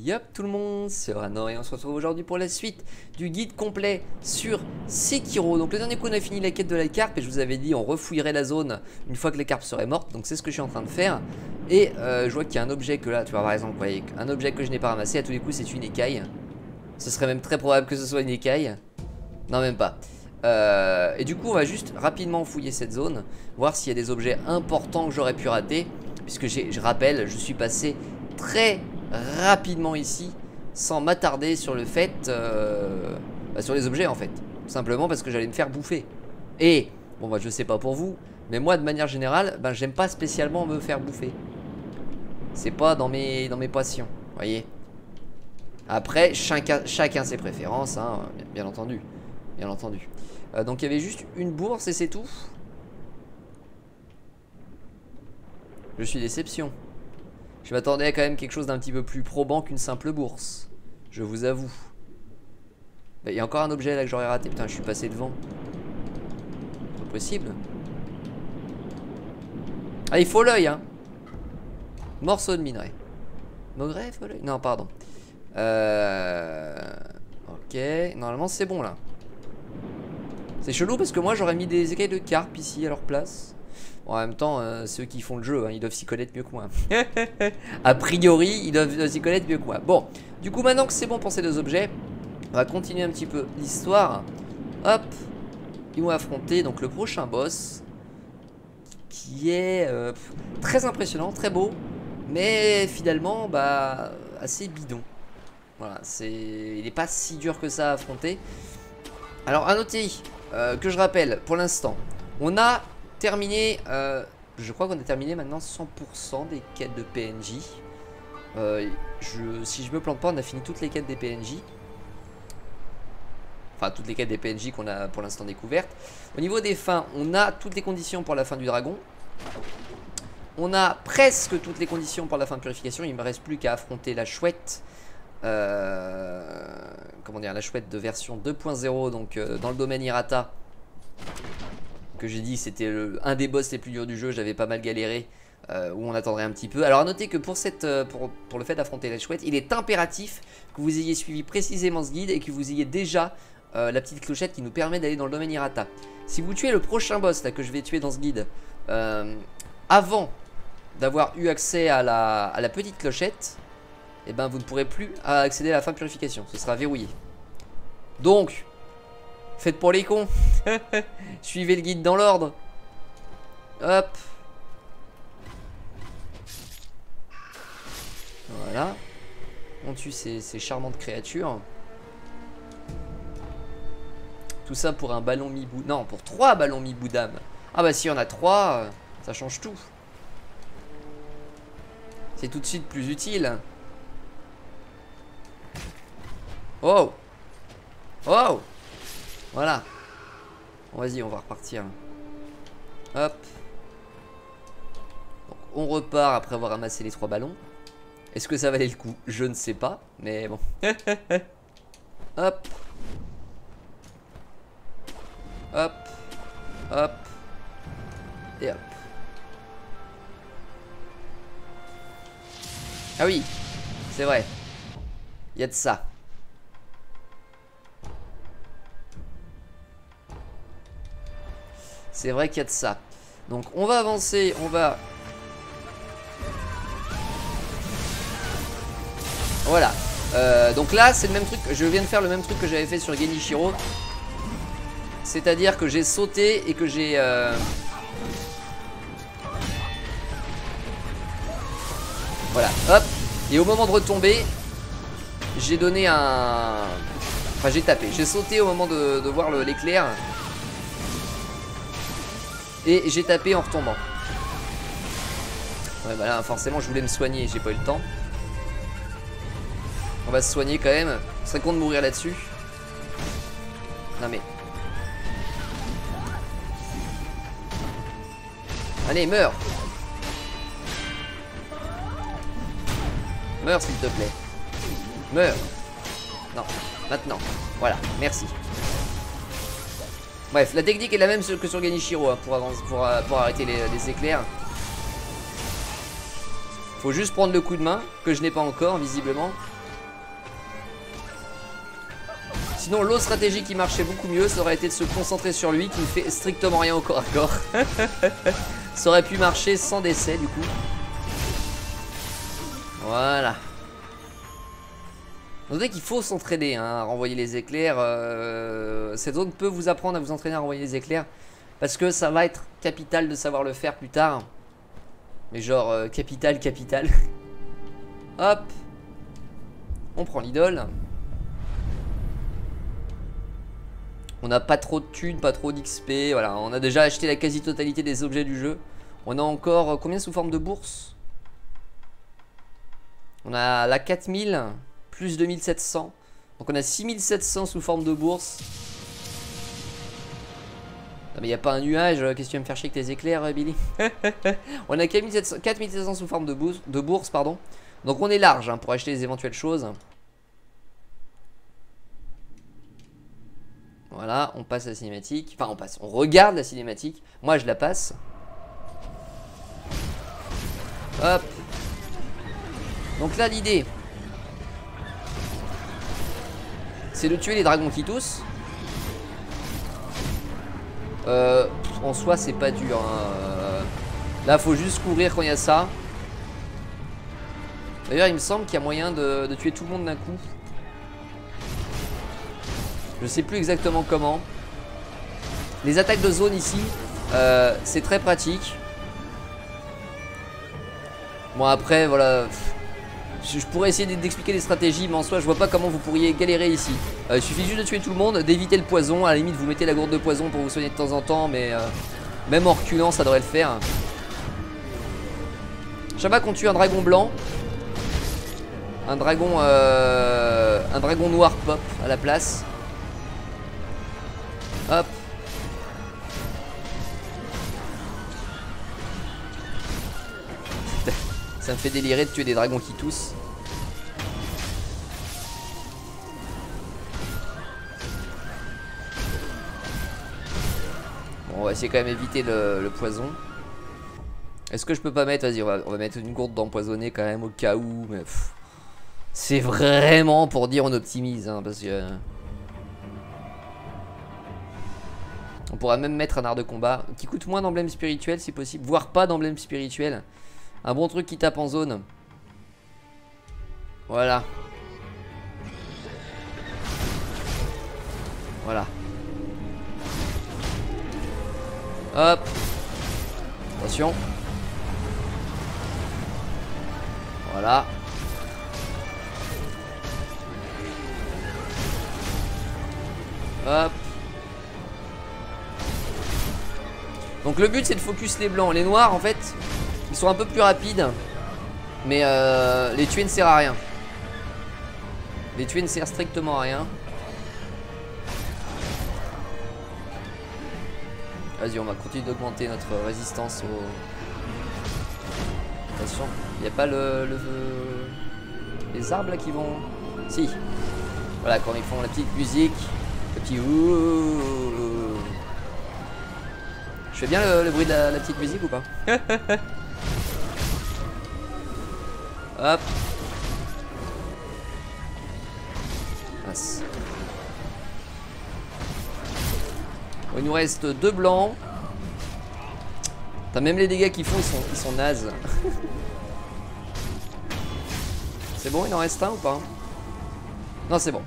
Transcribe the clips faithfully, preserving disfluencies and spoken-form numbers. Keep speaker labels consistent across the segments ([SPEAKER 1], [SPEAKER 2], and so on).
[SPEAKER 1] Yop tout le monde, c'est Rano et on se retrouve aujourd'hui pour la suite du guide complet sur Sekiro. Donc le dernier coup on a fini la quête de la carpe et je vous avais dit on refouillerait la zone une fois que la carpe serait morte. Donc c'est ce que je suis en train de faire. Et euh, je vois qu'il y a un objet que là, tu vois par exemple, vous voyez, un objet que je n'ai pas ramassé, à tous les coups c'est une écaille. Ce serait même très probable que ce soit une écaille. Non même pas. Euh, et du coup on va juste rapidement fouiller cette zone, voir s'il y a des objets importants que j'aurais pu rater. Puisque je rappelle, je suis passé très rapidement ici sans m'attarder sur le fait euh, bah sur les objets en fait, tout simplement parce que j'allais me faire bouffer. Et bon bah je sais pas pour vous, mais moi de manière générale bah, j'aime pas spécialement me faire bouffer. C'est pas dans mes, dans mes passions, voyez. Après chacun, chacun ses préférences hein, bien, bien entendu. Bien entendu euh, donc il y avait juste une bourse et c'est tout. Je suis déception. Je m'attendais à quand même quelque chose d'un petit peu plus probant qu'une simple bourse. Je vous avoue. Il y a encore un objet là que j'aurais raté. Putain, je suis passé devant. C'est pas possible. Ah, il faut l'œil, hein. Morceau de minerai. Maugret, faut l'œil. Non, pardon. Euh... Ok. Normalement, c'est bon là. C'est chelou parce que moi, j'aurais mis des écailles de carpe ici à leur place. Bon, en même temps, euh, ceux qui font le jeu, hein, ils doivent s'y connaître mieux que moi. A priori, ils doivent s'y connaître mieux que moi. Bon, du coup, maintenant que c'est bon pour ces deux objets, on va continuer un petit peu l'histoire. Hop, ils vont affronter donc le prochain boss, qui est euh, très impressionnant, très beau, mais finalement, bah, assez bidon. Voilà, c'est, il n'est pas si dur que ça à affronter. Alors, à noter euh, que je rappelle, pour l'instant, on a terminé, euh, je crois qu'on a terminé maintenant cent pour cent des quêtes de P N J. euh, je, Si je me plante pas, on a fini toutes les quêtes des P N J. Enfin, toutes les quêtes des P N J qu'on a pour l'instant découvertes. Au niveau des fins, on a toutes les conditions pour la fin du dragon. On a presque toutes les conditions pour la fin de purification. Il ne me reste plus qu'à affronter la chouette. Euh, comment dire, la chouette de version deux point zéro, donc euh, dans le domaine Hirata. Que j'ai dit c'était un des boss les plus durs du jeu, j'avais pas mal galéré, euh, où on attendrait un petit peu. Alors à noter que pour, cette, euh, pour, pour le fait d'affronter la chouette, il est impératif que vous ayez suivi précisément ce guide et que vous ayez déjà euh, la petite clochette qui nous permet d'aller dans le domaine Hirata. Si vous tuez le prochain boss là que je vais tuer dans ce guide, euh, avant d'avoir eu accès à la, à la petite clochette, et eh ben vous ne pourrez plus accéder à la fin de purification, ce sera verrouillé. Donc faites pour les cons. Suivez le guide dans l'ordre. Hop. Voilà. On tue ces, ces charmantes créatures. Tout ça pour un ballon mi-bout. Non, pour trois ballons mi-bout d'âme. Ah bah si on a trois, ça change tout. C'est tout de suite plus utile. Oh. Oh. Voilà. Bon, vas-y, on va repartir. Hop. Donc, on repart après avoir ramassé les trois ballons. Est-ce que ça valait le coup? Je ne sais pas, mais bon. Hop. Hop. Hop. Et hop. Ah oui, c'est vrai. Il y a de ça. C'est vrai qu'il y a de ça. Donc on va avancer, on va... Voilà. Euh, donc là c'est le même truc, je viens de faire le même truc que j'avais fait sur Genichiro. C'est-à-dire que j'ai sauté et que j'ai... Euh... Voilà, hop. Et au moment de retomber, j'ai donné un... Enfin j'ai tapé, j'ai sauté au moment de, de voir l'éclair. Et j'ai tapé en retombant. Ouais bah là forcément je voulais me soigner, j'ai pas eu le temps. On va se soigner quand même. Ce serait con de mourir là-dessus. Non mais. Allez meurs. Meurs s'il te plaît. Meurs. Non, maintenant. Voilà, merci. Bref, la technique est la même que sur Genichiro hein, pour, avancer, pour, pour arrêter les, les éclairs. Faut juste prendre le coup de main, que je n'ai pas encore, visiblement. Sinon l'autre stratégie qui marchait beaucoup mieux, ça aurait été de se concentrer sur lui, qui ne fait strictement rien au corps à corps. Ça aurait pu marcher sans décès du coup. Voilà. Notez qu'il faut s'entraîner hein, à renvoyer les éclairs. Euh, cette zone peut vous apprendre à vous entraîner à renvoyer les éclairs. Parce que ça va être capital de savoir le faire plus tard. Mais genre euh, capital, capital. Hop. On prend l'idole. On n'a pas trop de thunes, pas trop d'X P. Voilà, on a déjà acheté la quasi-totalité des objets du jeu. On a encore euh, combien sous forme de bourse? On a la quatre mille plus deux mille sept cents. Donc on a six mille sept cents sous forme de bourse. Non mais il n'y a pas un nuage. Qu'est-ce que tu vas me faire chier avec tes éclairs, Billy? On a quatre mille sept cents sous forme de bourse, de bourse pardon. Donc on est large hein, pour acheter les éventuelles choses. Voilà, on passe la cinématique. Enfin on passe, on regarde la cinématique. Moi je la passe. Hop. Donc là l'idée, c'est de tuer les dragons qui toussent. euh, En soi c'est pas dur hein. Là faut juste courir quand il y a ça. D'ailleurs il me semble qu'il y a moyen de, de tuer tout le monde d'un coup. Je sais plus exactement comment. Les attaques de zone ici euh, c'est très pratique. Bon après voilà, je pourrais essayer d'expliquer les stratégies, mais en soi je vois pas comment vous pourriez galérer ici. euh, Il suffit juste de tuer tout le monde, d'éviter le poison. À la limite vous mettez la gourde de poison pour vous soigner de temps en temps, mais euh, même en reculant ça devrait le faire. Chaque fois qu'on tue un dragon blanc, un dragon euh, un dragon noir pop à la place. Hop. Ça me fait délirer de tuer des dragons qui toussent. Bon, on va essayer quand même éviter le, le poison. Est-ce que je peux pas mettre... Vas-y, on va, on va mettre une gourde d'empoisonné quand même au cas où. Mais c'est vraiment pour dire on optimise hein, parce que... On pourra même mettre un art de combat qui coûte moins d'emblème spirituel si possible, voire pas d'emblème spirituel. Un bon truc qui tape en zone. Voilà. Voilà. Hop. Attention. Voilà. Hop. Donc le but c'est de focus les blancs. Les noirs en fait ils sont un peu plus rapides, mais euh, les tuer ne sert à rien. Les tuer ne sert strictement à rien. Vas-y, on va continuer d'augmenter notre résistance au... Attention, il n'y a pas le, le, les arbres là qui vont... Si. Voilà, quand ils font la petite musique, le petit ouh. Je fais bien le, le bruit de la, la petite musique ou pas? Hop. Mince. Bon, il nous reste deux blancs. T'as même les dégâts qu'ils font, ils sont, ils sont nazes. C'est bon, il en reste un ou pas? Non, c'est bon.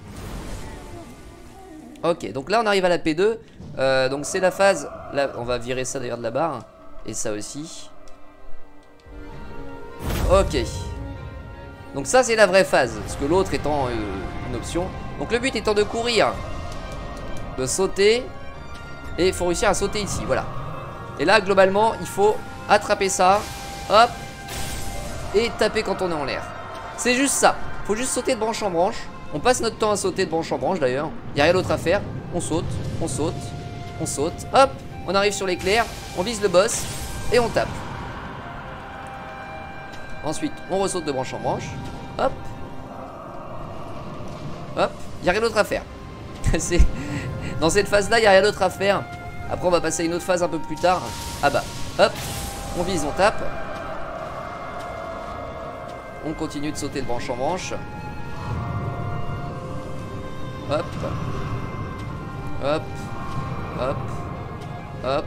[SPEAKER 1] Ok, donc là on arrive à la P deux. euh, Donc c'est la phase là, on va virer ça d'ailleurs de la barre. Et ça aussi. Ok. Donc ça c'est la vraie phase, parce que l'autre étant euh, une option. Donc le but étant de courir, de sauter. Et il faut réussir à sauter ici, voilà. Et là globalement il faut attraper ça. Hop. Et taper quand on est en l'air. C'est juste ça, faut juste sauter de branche en branche. On passe notre temps à sauter de branche en branche d'ailleurs. Il n'y a rien d'autre à faire. On saute, on saute, on saute. Hop, on arrive sur l'éclair. On vise le boss et on tape. Ensuite, on ressaute de branche en branche. Hop. Hop. Il n'y a rien d'autre à faire. Dans cette phase-là, il n'y a rien d'autre à faire. Après, on va passer à une autre phase un peu plus tard. Ah bah, hop. On vise, on tape. On continue de sauter de branche en branche. Hop. Hop. Hop. Hop.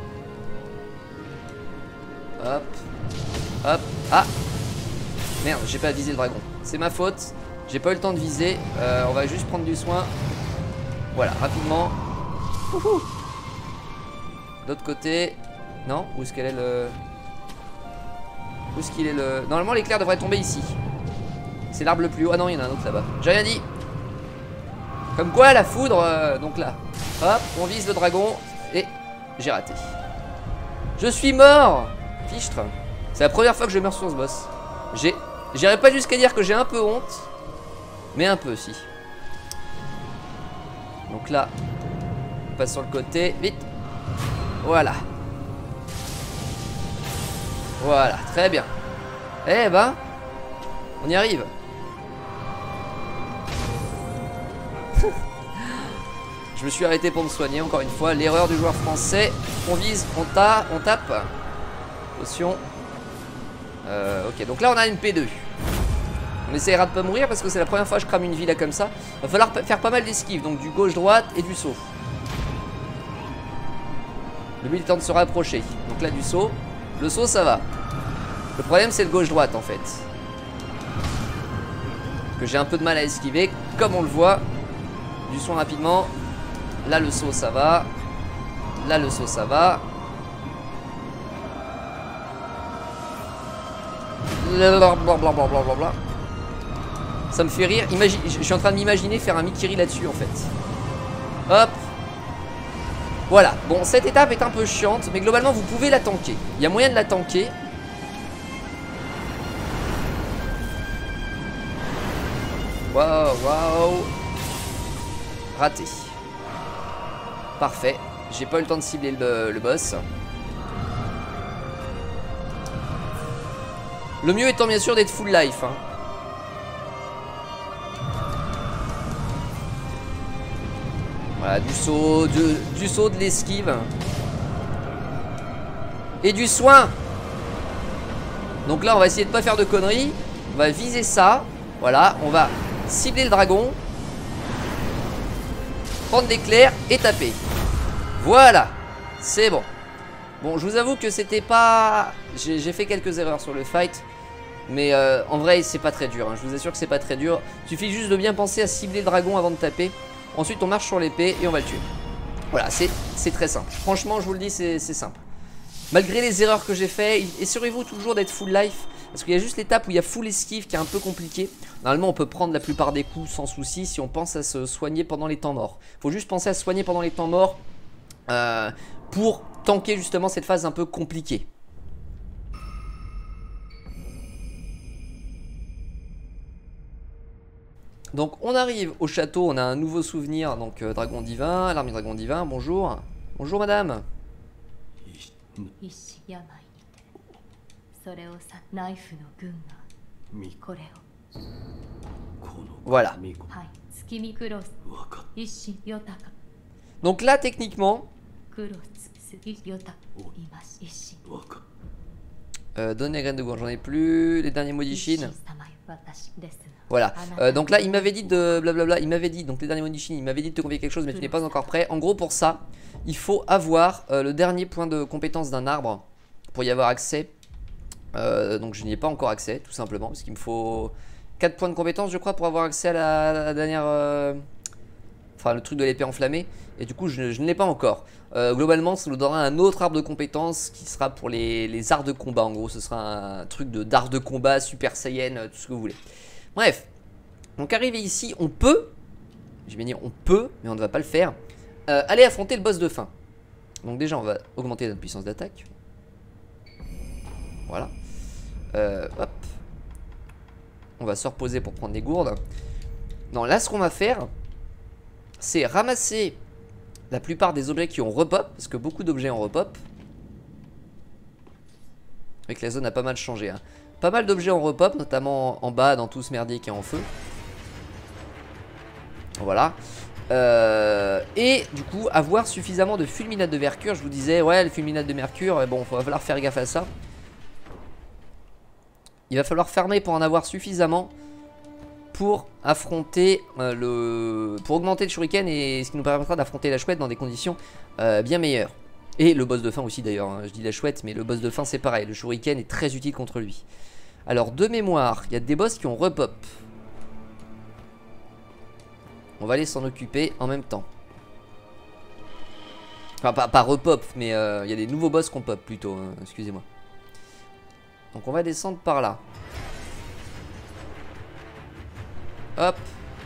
[SPEAKER 1] Hop. Hop. Ah. Merde, j'ai pas visé le dragon. C'est ma faute. J'ai pas eu le temps de viser. Euh, on va juste prendre du soin. Voilà, rapidement. D'autre côté. Non, où est-ce qu'elle est le... Où est-ce qu'il est le... Normalement l'éclair devrait tomber ici. C'est l'arbre le plus haut. Ah non, il y en a un autre là-bas. J'ai rien dit. Comme quoi la foudre, euh, donc là. Hop, on vise le dragon. Et j'ai raté. Je suis mort. Fichtre. C'est la première fois que je meurs sur ce boss. J'ai... J'irai pas jusqu'à dire que j'ai un peu honte. Mais un peu si. Donc là, on passe sur le côté. Vite. Voilà. Voilà, très bien. Eh ben, on y arrive. Je me suis arrêté pour me soigner, encore une fois. L'erreur du joueur français. On vise, on, ta, on tape. Potion. Euh, ok, donc là on a une P deux. On essaiera de pas mourir parce que c'est la première fois que je crame une vie là comme ça. Va falloir faire pas mal d'esquives, donc du gauche-droite et du saut. Le but étant de se rapprocher. Donc là du saut. Le saut ça va. Le problème c'est le gauche-droite en fait. Que j'ai un peu de mal à esquiver, comme on le voit. Du soin rapidement. Là le saut ça va. Là le saut ça va. Blablabla. Ça me fait rire. Imagine, je suis en train de m'imaginer faire un Mikiri là-dessus en fait. Hop. Voilà. Bon, cette étape est un peu chiante, mais globalement vous pouvez la tanker. Il y a moyen de la tanker. Waouh, waouh. Raté. Parfait. J'ai pas eu le temps de cibler le, le boss. Le mieux étant bien sûr d'être full life. Hein. Voilà, du saut, du, du saut, de l'esquive. Et du soin. Donc là, on va essayer de pas faire de conneries. On va viser ça. Voilà, on va cibler le dragon. Prendre l'éclair et taper. Voilà, c'est bon. Bon, je vous avoue que c'était pas... J'ai fait quelques erreurs sur le fight. Mais euh, en vrai, c'est pas très dur. Hein. Je vous assure que c'est pas très dur. Il suffit juste de bien penser à cibler le dragon avant de taper. Ensuite, on marche sur l'épée et on va le tuer. Voilà, c'est très simple. Franchement, je vous le dis, c'est simple. Malgré les erreurs que j'ai fait, assurez-vous toujours d'être full life. Parce qu'il y a juste l'étape où il y a full esquive qui est un peu compliqué. Normalement, on peut prendre la plupart des coups sans souci si on pense à se soigner pendant les temps morts. Faut juste penser à se soigner pendant les temps morts euh, pour tanker justement cette phase un peu compliquée. Donc on arrive au château, on a un nouveau souvenir, donc euh, dragon divin, l'armée dragon divin, bonjour. Bonjour madame. Voilà. Donc là techniquement, euh, donnez les graines de gourde, j'en ai plus, les derniers mots d'Ishin. Voilà, euh, donc là il m'avait dit de blablabla, il m'avait dit, donc les derniers mots d'Ishin, il m'avait dit de te confier quelque chose mais tu n'es pas encore prêt. En gros pour ça, il faut avoir euh, le dernier point de compétence d'un arbre pour y avoir accès. euh, Donc je n'y ai pas encore accès tout simplement parce qu'il me faut quatre points de compétence je crois pour avoir accès à la, la dernière... Euh, enfin le truc de l'épée enflammée. Et du coup je, je ne l'ai pas encore. euh, Globalement ça nous donnera un autre arbre de compétence qui sera pour les, les arts de combat. En gros ce sera un truc de d'art de combat, super saiyan, tout ce que vous voulez. Bref, donc arrivé ici, on peut, je vais dire on peut, mais on ne va pas le faire, euh, aller affronter le boss de fin. Donc déjà on va augmenter notre puissance d'attaque. Voilà. Euh, hop. On va se reposer pour prendre des gourdes. Non, là ce qu'on va faire, c'est ramasser la plupart des objets qui ont repop, parce que beaucoup d'objets ont repop. Et que la zone a pas mal changé, hein. Pas mal d'objets en repop, notamment en bas dans tout ce merdier qui est en feu. Voilà. Euh, et du coup, avoir suffisamment de fulminate de mercure. Je vous disais, ouais, le fulminate de mercure, bon, il va falloir faire gaffe à ça. Il va falloir farmer pour en avoir suffisamment pour affronter euh, le... pour augmenter le shuriken et ce qui nous permettra d'affronter la chouette dans des conditions euh, bien meilleures. Et le boss de fin aussi d'ailleurs, hein. Je dis la chouette mais le boss de fin c'est pareil, le shuriken est très utile contre lui. Alors de mémoire, il y a des boss qui ont repop. On va aller s'en occuper en même temps. Enfin pas, pas repop mais euh, il y a des nouveaux boss qu'on pop plutôt, hein. Excusez-moi. Donc on va descendre par là. Hop.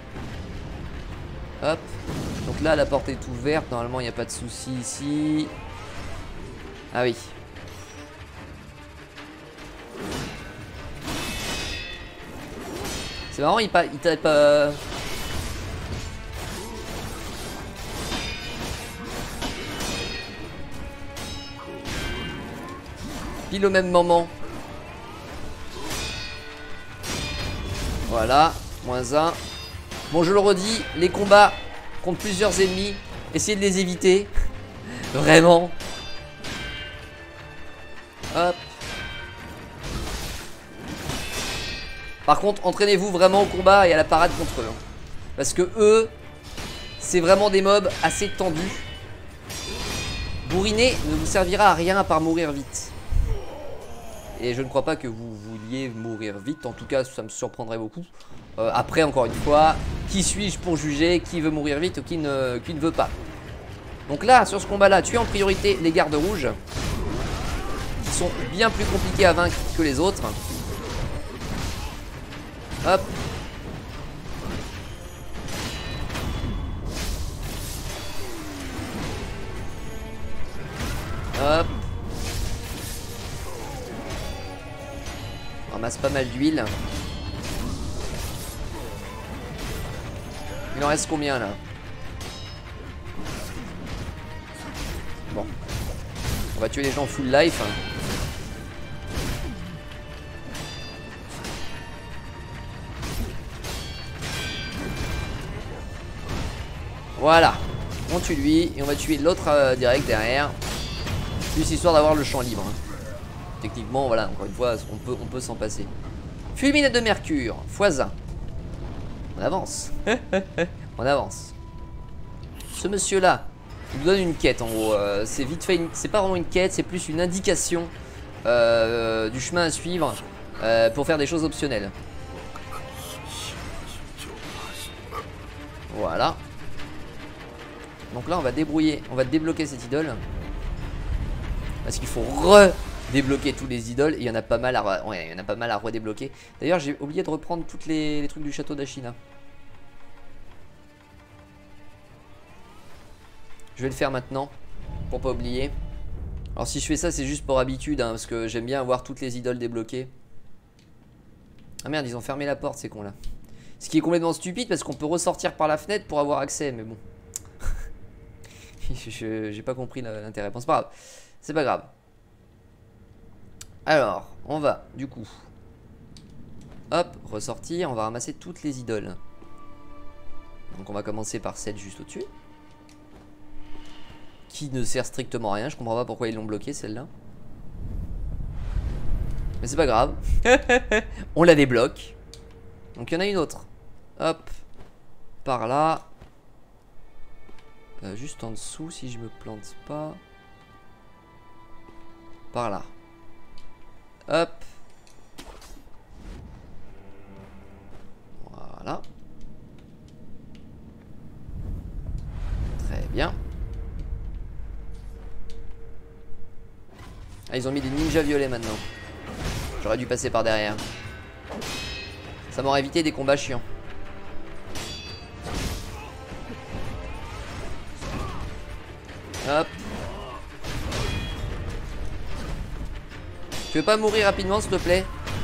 [SPEAKER 1] Hop. Donc là la porte est ouverte, normalement il n'y a pas de souci ici. Ah oui. C'est marrant, il, il tape pas... Pile au même moment. Voilà, moins un. Bon, je le redis, les combats contre plusieurs ennemis, essayez de les éviter. Vraiment. Hop. Par contre, entraînez-vous vraiment au combat et à la parade contre eux. Parce que eux, c'est vraiment des mobs assez tendus. Bourriner ne vous servira à rien à part mourir vite. Et je ne crois pas que vous vouliez mourir vite. En tout cas, ça me surprendrait beaucoup. Euh, après, encore une fois, qui suis-je pour juger qui veut mourir vite ou qui ne, qui ne veut pas. Donc là, sur ce combat-là, tu es en priorité les gardes rouges. Qui sont bien plus compliqués à vaincre que les autres. Hop. Hop. On ramasse pas mal d'huile. Il en reste combien là? Bon. On va tuer les gens full life. Voilà. On tue lui et on va tuer l'autre euh, direct derrière. Juste histoire d'avoir le champ libre. Techniquement, voilà, encore une fois, on peut, on peut s'en passer. Fulminate de mercure, fois un. On avance. On avance. Ce monsieur-là, il nous donne une quête en gros. Euh, c'est vite fait, c'est pas vraiment une quête, c'est plus une indication euh, du chemin à suivre euh, pour faire des choses optionnelles. Voilà. Donc là, on va débrouiller, on va débloquer cette idole. Parce qu'il faut redébloquer tous les idoles. Et il y en a pas mal à, ouais, il y en a pas mal à redébloquer. D'ailleurs, j'ai oublié de reprendre tous les, les trucs du château d'Ashina. Je vais le faire maintenant. Pour pas oublier. Alors si je fais ça, c'est juste pour habitude. Hein, parce que j'aime bien avoir toutes les idoles débloquées. Ah merde, ils ont fermé la porte, ces cons là. Ce qui est complètement stupide parce qu'on peut ressortir par la fenêtre pour avoir accès. Mais bon. J'ai pas compris l'intérêt. Bon, c'est pas grave. C'est pas grave. Alors, on va, du coup. Hop, ressortir. On va ramasser toutes les idoles. Donc on va commencer par celle juste au-dessus. Qui ne sert strictement à rien. Je comprends pas pourquoi ils l'ont bloqué celle-là. Mais c'est pas grave. On la débloque. Donc il y en a une autre. Hop. Par là. Euh, juste en dessous si je me plante pas. Par là. Hop. Voilà. Très bien. Ah, ils ont mis des ninjas violets maintenant. J'aurais dû passer par derrière. Ça m'aurait évité des combats chiants. Hop. Tu veux pas mourir rapidement s'il te plaît?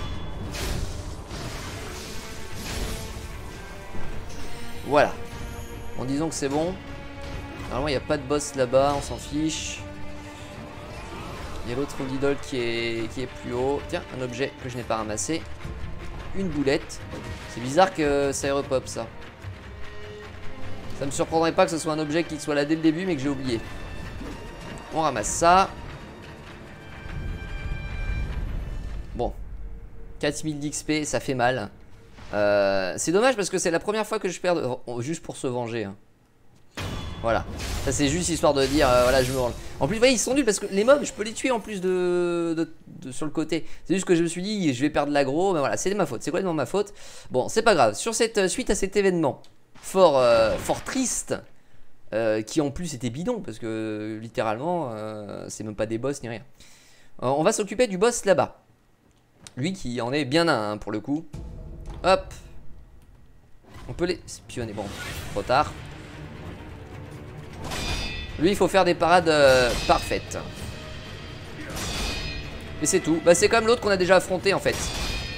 [SPEAKER 1] Voilà. Bon, disons que c'est bon. Normalement il n'y a pas de boss là-bas, on s'en fiche. Il y a l'autre idole qui est, qui est plus haut. Tiens, un objet que je n'ai pas ramassé. Une boulette. C'est bizarre que ça repop ça. Ça me surprendrait pas que ce soit un objet qui soit là dès le début mais que j'ai oublié. On ramasse ça. Bon. quatre mille d'X P, ça fait mal. Euh, c'est dommage parce que c'est la première fois que je perds oh, juste pour se venger. Hein. Voilà. Ça c'est juste histoire de dire euh, voilà je me rends. En plus vous voyez ils sont nuls parce que les mobs je peux les tuer en plus de, de, de sur le côté. C'est juste que je me suis dit je vais perdre l'aggro. Mais voilà c'est ma faute. C'est complètement ma faute. Bon c'est pas grave. Sur cette suite à cet événement fort, euh, fort triste. Euh, qui en plus était bidon parce que littéralement euh, c'est même pas des boss ni rien. Euh, on va s'occuper du boss là-bas. Lui qui en est bien un hein, pour le coup. Hop. On peut les espionner. Bon, trop tard. Lui il faut faire des parades euh, parfaites. Et c'est tout. Bah c'est comme l'autre qu'on a déjà affronté en fait.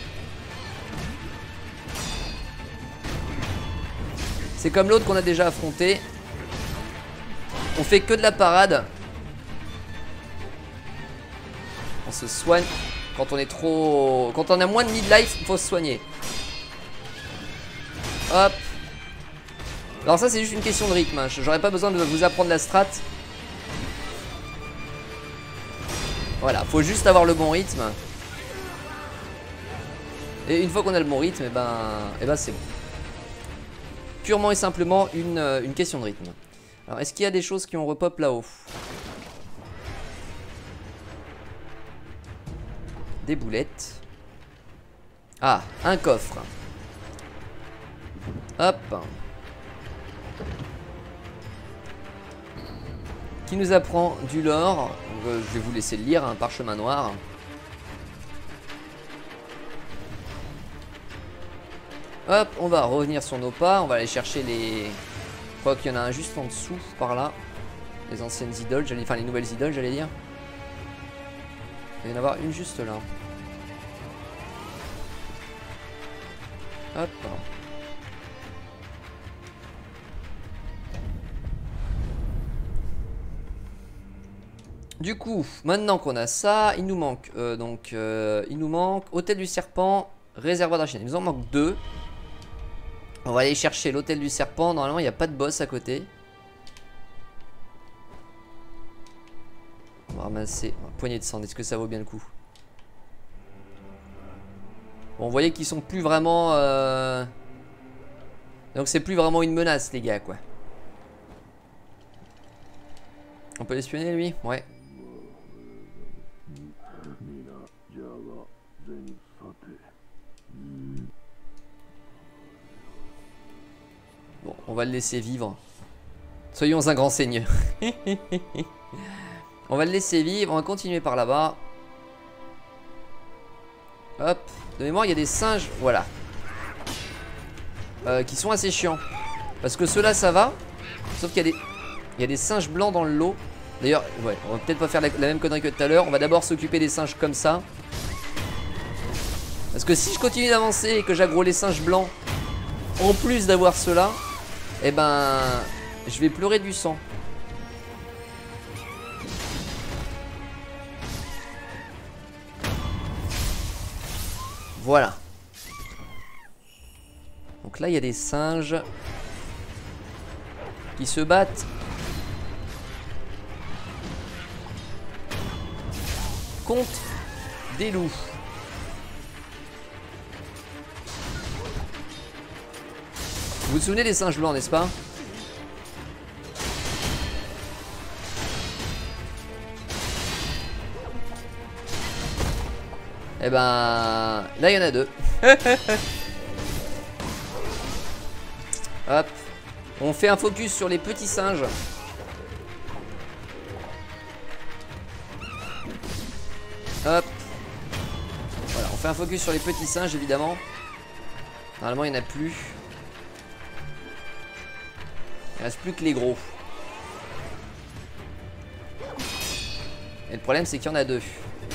[SPEAKER 1] C'est comme l'autre qu'on a déjà affronté. On fait que de la parade. On se soigne quand on est trop... Quand on a moins de mid-life, il faut se soigner. Hop. Alors ça c'est juste une question de rythme hein. J'aurais pas besoin de vous apprendre la strat. Voilà, faut juste avoir le bon rythme. Et une fois qu'on a le bon rythme, et ben, et ben c'est bon. Purement et simplement une, une question de rythme. Alors est-ce qu'il y a des choses qui ont repop là-haut? Des boulettes. Ah, un coffre. Hop. Qui nous apprend du lore. Je vais vous laisser le lire, un parchemin noir. Hop, on va revenir sur nos pas. On va aller chercher les... Je crois qu'il y en a un juste en dessous, par là. Les anciennes idoles, j'allais... enfin les nouvelles idoles, j'allais dire. Il va y en avoir une juste là. Hop. Du coup, maintenant qu'on a ça, il nous manque euh, donc euh, il nous manque Hôtel du Serpent, Réservoir d'Archine. Il nous en manque deux. On va aller chercher l'Hôtel du Serpent. Normalement, il n'y a pas de boss à côté. On va ramasser une poignée de sang. Est-ce que ça vaut bien le coup? Bon, vous voyez qu'ils sont plus vraiment... Euh... Donc c'est plus vraiment une menace, les gars, quoi. On peut l'espionner, lui? Ouais. Bon, on va le laisser vivre. Soyons un grand seigneur. On va le laisser vivre. On va continuer par là-bas. Hop. De mémoire, il y a des singes. Voilà. Euh, qui sont assez chiants. Parce que ceux-là, ça va. Sauf qu'il y a des... Il y a des singes blancs dans le lot. D'ailleurs, ouais, on va peut-être pas faire la, la même connerie que tout à l'heure. On va d'abord s'occuper des singes comme ça. Parce que si je continue d'avancer et que j'aggro les singes blancs, en plus d'avoir ceux-là, eh ben, je vais pleurer du sang. Voilà. Donc là, il y a des singes qui se battent. Contre des loups. Vous vous souvenez des singes blancs, n'est-ce pas? Eh ben... Là, il y en a deux. Hop. On fait un focus sur les petits singes. Hop. Voilà, on fait un focus sur les petits singes, évidemment. Normalement, il n'y en a plus. Il ne reste plus que les gros. Et le problème, c'est qu'il y en a deux.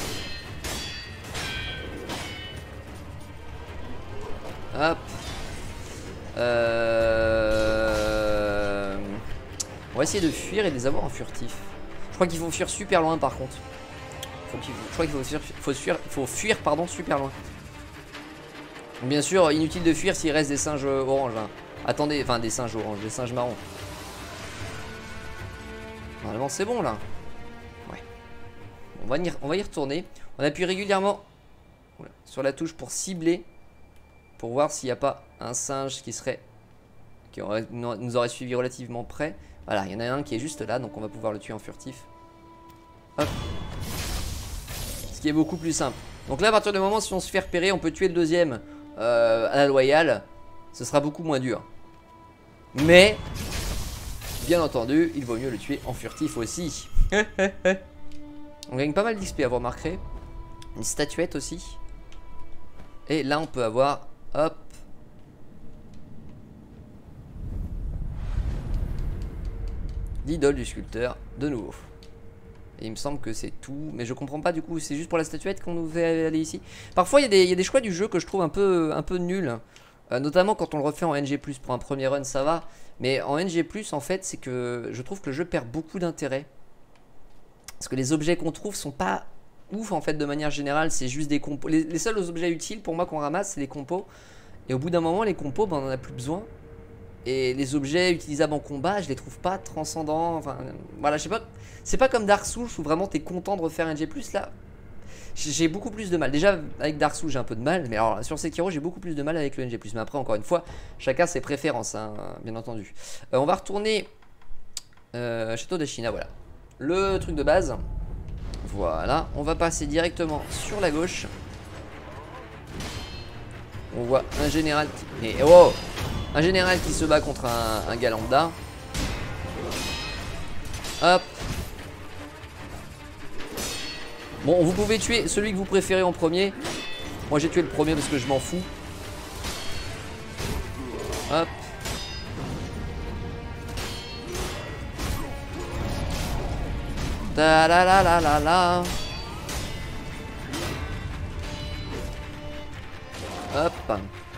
[SPEAKER 1] Hop. Euh... On va essayer de fuir et de les avoir en furtif. Je crois qu'il faut fuir super loin, par contre. Faut qu'il faut... Je crois qu'il faut fuir, faut fuir, faut fuir pardon, super loin. Bien sûr, inutile de fuir s'il reste des singes oranges. Hein. Attendez, enfin des singes oranges, des singes marrons. Normalement, c'est bon là. Ouais. On va, y, on va y retourner. On appuie régulièrement voilà, sur la touche pour cibler. pour voir s'il n'y a pas un singe qui serait qui aurait, nous aurait suivi relativement près. Voilà, il y en a un qui est juste là, donc on va pouvoir le tuer en furtif. Hop. Ce qui est beaucoup plus simple. Donc là, à partir du moment si on se fait repérer, on peut tuer le deuxième euh, à la loyale. Ce sera beaucoup moins dur. Mais, bien entendu, il vaut mieux le tuer en furtif aussi. On gagne pas mal d'X P à vous remarquerez. Une statuette aussi. Et là on peut avoir, hop, l'idole du sculpteur de nouveau. Et il me semble que c'est tout. Mais je comprends pas du coup, c'est juste pour la statuette qu'on nous fait aller ici. Parfois il y, y a des choix du jeu que je trouve un peu, un peu nuls. euh, Notamment quand on le refait en N G plus. Pour un premier run ça va. Mais en N G plus en fait c'est que je trouve que le jeu perd beaucoup d'intérêt. Parce que les objets qu'on trouve sont pas ouf en fait de manière générale. C'est juste des compos. Les, les seuls objets utiles pour moi qu'on ramasse c'est les compos. Et au bout d'un moment les compos ben, on en a plus besoin. Et les objets utilisables en combat, je les trouve pas transcendants. Enfin, voilà, je sais pas. C'est pas comme Dark Souls où vraiment t'es content de refaire N G plus. Là, j'ai beaucoup plus de mal. Déjà, avec Dark Souls, j'ai un peu de mal. Mais alors, sur Sekiro, j'ai beaucoup plus de mal avec le N G plus. Mais après, encore une fois, chacun ses préférences, hein, bien entendu. Euh, on va retourner euh, Château d'Ashina, voilà. Le truc de base. Voilà. On va passer directement sur la gauche. On voit un général qui... Et, oh, un général qui se bat contre un, un gars lambda. Hop. Bon, vous pouvez tuer celui que vous préférez en premier. Moi j'ai tué le premier parce que je m'en fous. Hop. Ta la la la la la. Hop.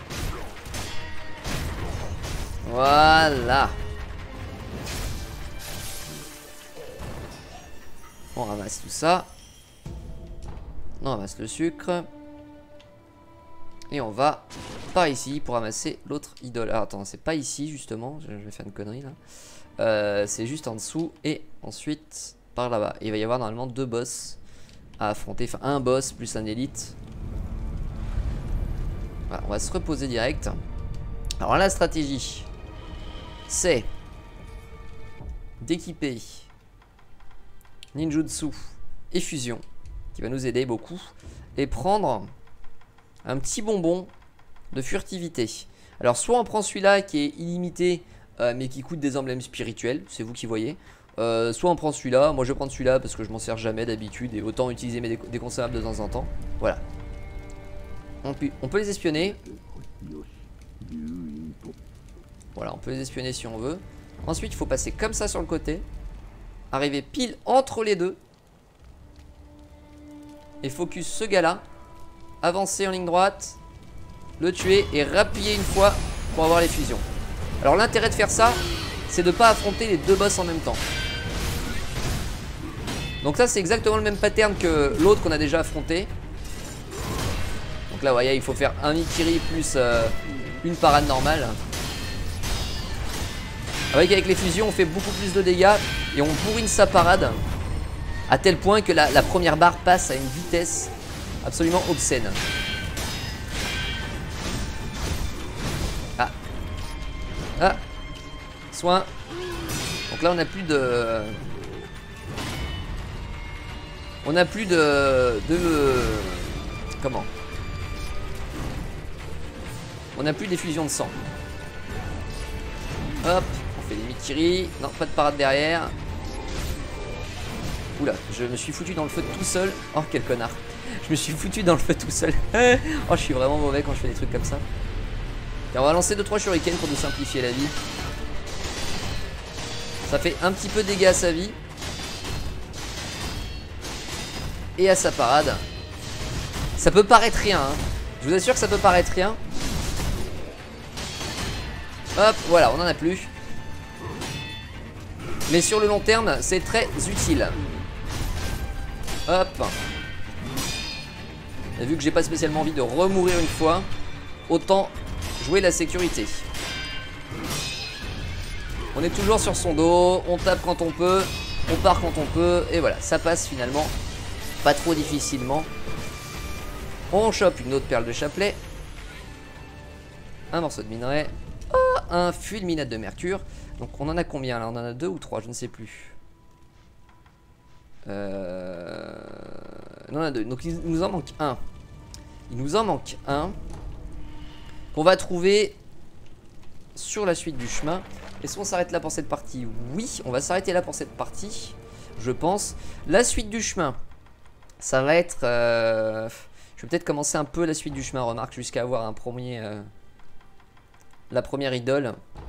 [SPEAKER 1] Voilà. On ramasse tout ça. On ramasse le sucre. Et on va par ici pour ramasser l'autre idole. Alors attends, c'est pas ici justement. Je vais faire une connerie là. Euh, c'est juste en dessous. Et ensuite par là-bas. Il va y avoir normalement deux boss à affronter. Enfin un boss plus un élite. Voilà, on va se reposer direct. Alors la stratégie, c'est d'équiper ninjutsu et fusion, qui va nous aider beaucoup, et prendre un petit bonbon de furtivité. Alors soit on prend celui-là qui est illimité euh, mais qui coûte des emblèmes spirituels, c'est vous qui voyez. euh, Soit on prend celui-là, moi je vais prendre celui-là parce que je m'en sers jamais d'habitude et autant utiliser mes dé déconservables de temps en temps. Voilà. On peut, on peut les espionner. Voilà, on peut les espionner si on veut. Ensuite il faut passer comme ça sur le côté, arriver pile entre les deux et focus ce gars là, avancer en ligne droite, le tuer et rappuyer une fois pour avoir les fusions. Alors l'intérêt de faire ça, c'est de ne pas affronter les deux boss en même temps. Donc ça c'est exactement le même pattern que l'autre qu'on a déjà affronté. Donc là vous voyez il faut faire un Mikiri plus euh, une parade normale. Avec, avec les fusions on fait beaucoup plus de dégâts et on bourrine sa parade à tel point que la, la première barre passe à une vitesse absolument obscène. Ah. Ah. Soin. Donc là on n'a plus de... On n'a plus de... de... Comment? On n'a plus d'effusion de sang. Hop. On fait des Mikiri. Non, pas de parade derrière. Oula, je me suis foutu dans le feu tout seul. Oh, quel connard. Je me suis foutu dans le feu tout seul. Oh, je suis vraiment mauvais quand je fais des trucs comme ça. Et on va lancer deux trois shurikens pour nous simplifier la vie. Ça fait un petit peu de dégâts à sa vie. Et à sa parade. Ça peut paraître rien, hein. Je vous assure que ça peut paraître rien. Hop, voilà, on en a plus. Mais sur le long terme, c'est très utile. Hop. Et vu que j'ai pas spécialement envie de remourir une fois, autant jouer la sécurité. On est toujours sur son dos, on tape quand on peut, on part quand on peut, et voilà, ça passe finalement pas trop difficilement. On chope une autre perle de chapelet. un morceau de minerai, oh, un fulminate de mercure. Donc on en a combien là? On en a deux ou trois, je ne sais plus. Euh... Non, on en a deux. Donc il nous en manque un. Il nous en manque un qu'on va trouver sur la suite du chemin. Est-ce qu'on s'arrête là pour cette partie? Oui, on va s'arrêter là pour cette partie, je pense. La suite du chemin, ça va être... Euh... Je vais peut-être commencer un peu la suite du chemin, remarque, jusqu'à avoir un premier... Euh... La première idole.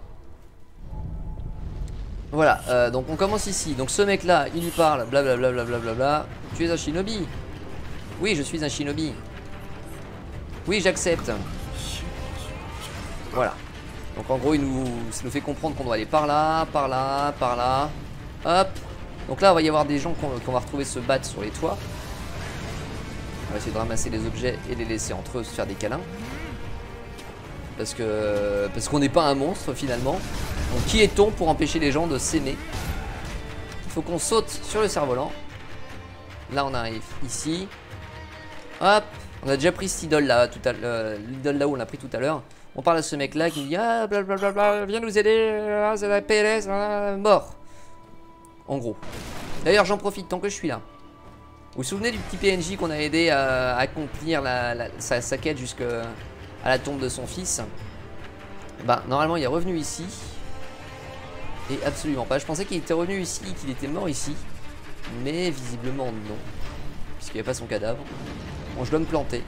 [SPEAKER 1] Voilà, euh, donc on commence ici. Donc ce mec là, il lui parle, blablabla, blablabla. Bla. Tu es un shinobi? Oui, je suis un shinobi. Oui, j'accepte. Voilà. Donc en gros, il nous, ça nous fait comprendre qu'on doit aller par là, par là, par là. Hop. Donc là, il va y avoir des gens qu'on qu'on va retrouver se battre sur les toits. On va essayer de ramasser les objets et les laisser entre eux se faire des câlins. Parce que parce qu'on n'est pas un monstre finalement. Donc qui est-on pour empêcher les gens de s'aimer? Il faut qu'on saute sur le cerf-volant. Là on arrive ici. Hop. On a déjà pris cette idole là, tout à l'heure. L'idole là où on l'a pris tout à l'heure. On parle à ce mec là qui nous dit ah blablabla, viens nous aider, c'est la P L S, mort. En gros. D'ailleurs j'en profite tant que je suis là. Vous vous souvenez du petit P N J qu'on a aidé à accomplir la, la, sa, sa quête jusqu'à la tombe de son fils? Bah normalement il est revenu ici. Et absolument pas. Je pensais qu'il était revenu ici, qu'il était mort ici. Mais visiblement non. Puisqu'il n'y a pas son cadavre. Bon, je dois me planter.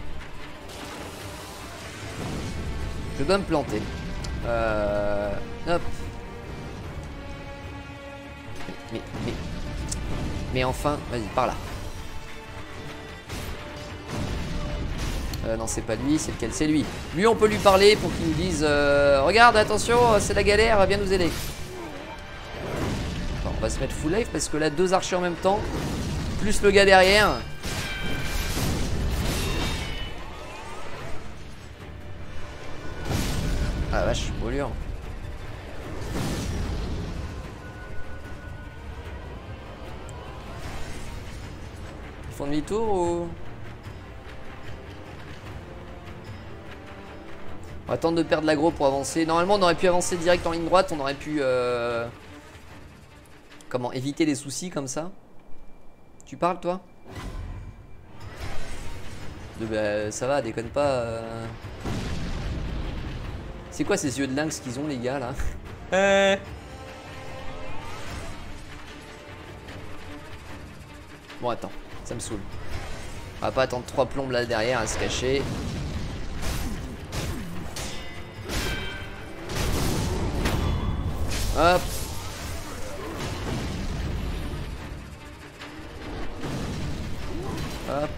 [SPEAKER 1] Je dois me planter. Euh... Hop. Mais, mais... Mais enfin, vas-y, par là. Euh, non, c'est pas lui, c'est lequel? C'est lui. Lui, on peut lui parler pour qu'il nous dise euh, regarde, attention, c'est la galère, viens nous aider. Bon, on va se mettre full life parce que là, deux archers en même temps, plus le gars derrière. Ah vache, brûlure. Ils font demi-tour ou... On va attendre de perdre l'aggro pour avancer. Normalement on aurait pu avancer direct en ligne droite. On aurait pu euh... Comment éviter les soucis comme ça. Tu parles toi? de, bah, Ça va, déconne pas euh... C'est quoi ces yeux de lynx qu'ils ont les gars là? euh... Bon attends, ça me saoule. On va pas attendre trois plombes là derrière à se cacher. Hop. Hop.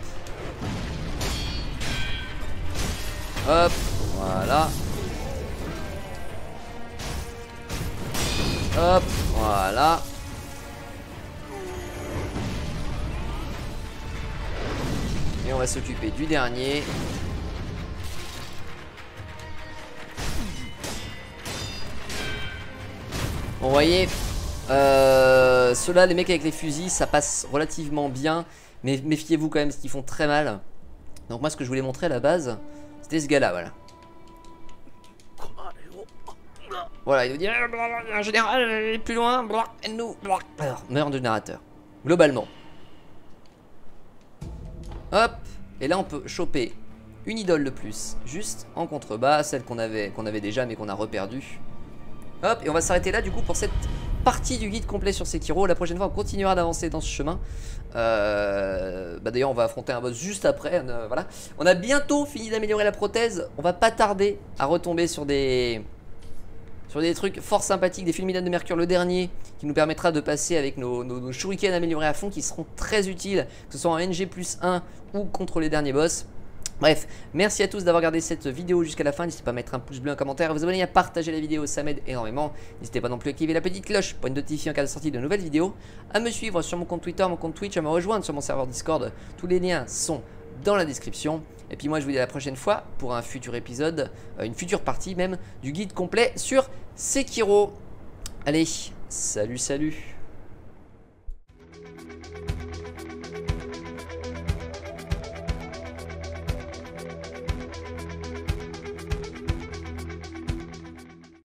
[SPEAKER 1] Hop. Voilà. Hop. Voilà. Et on va s'occuper du dernier. Bon, vous voyez, euh, ceux-là, les mecs avec les fusils, ça passe relativement bien. Mais méfiez-vous quand même, parce qu'ils font très mal. Donc moi, ce que je voulais montrer à la base, c'était ce gars-là, voilà. Voilà, il nous dit, un général, plus loin, nous, alors, meurt de narrateur. Globalement. Hop, et là on peut choper une idole de plus, juste en contrebas, celle qu'on avait, qu'on avait déjà mais qu'on a reperdue. Hop, et on va s'arrêter là du coup pour cette partie du guide complet sur Sekiro. La prochaine fois on continuera d'avancer dans ce chemin. euh, bah D'ailleurs on va affronter un boss juste après. euh, Voilà. On a bientôt fini d'améliorer la prothèse. On va pas tarder à retomber sur des Sur des trucs fort sympathiques. Des fulminates de mercure, le dernier, qui nous permettra de passer avec nos, nos, nos shurikens améliorés à fond, qui seront très utiles, que ce soit en N G plus un ou contre les derniers boss. Bref, merci à tous d'avoir regardé cette vidéo jusqu'à la fin. N'hésitez pas à mettre un pouce bleu, un commentaire, à vous abonner, à partager la vidéo, ça m'aide énormément. N'hésitez pas non plus à activer la petite cloche pour être notifié en cas de sortie de nouvelles vidéos, à me suivre sur mon compte Twitter, mon compte Twitch, à me rejoindre sur mon serveur Discord. Tous les liens sont dans la description. Et puis moi je vous dis à la prochaine fois pour un futur épisode, euh, une future partie même, du guide complet sur Sekiro. Allez, salut salut.